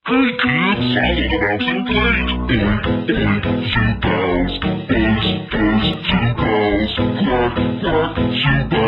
Hey kids, follow the bouncing plate. Oink, oink, zoo pals. Buzz, buzz, zoo pals. Quack, quack, zoo pals.